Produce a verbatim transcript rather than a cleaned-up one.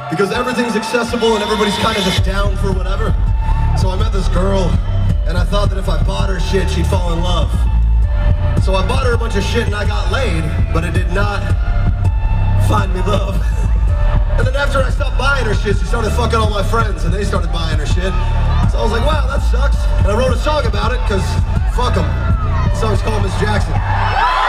because everything's accessible and everybody's kind of just down for whatever. So I met this girl, and I thought that if I bought her shit, she'd fall in love. So I bought her a bunch of shit and I got laid, but it did not find me love. And then after I stopped buying her shit, she started fucking all my friends, and they started buying her shit. So I was like, wow, that sucks. And I wrote a song about it, because fuck them. The song's called Miss Jackson.